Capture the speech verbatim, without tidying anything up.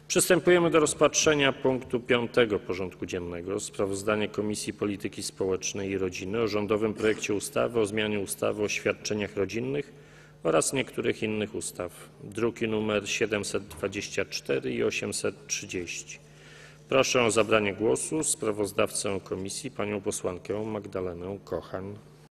Przystępujemy do rozpatrzenia punktu piątego porządku dziennego. Sprawozdanie Komisji Polityki Społecznej i Rodziny o rządowym projekcie ustawy o zmianie ustawy o świadczeniach rodzinnych oraz niektórych innych ustaw, druki nr siedemset dwadzieścia cztery i osiemset trzydzieści. Proszę o zabranie głosu sprawozdawcę komisji, panią posłankę Magdalenę Kochan.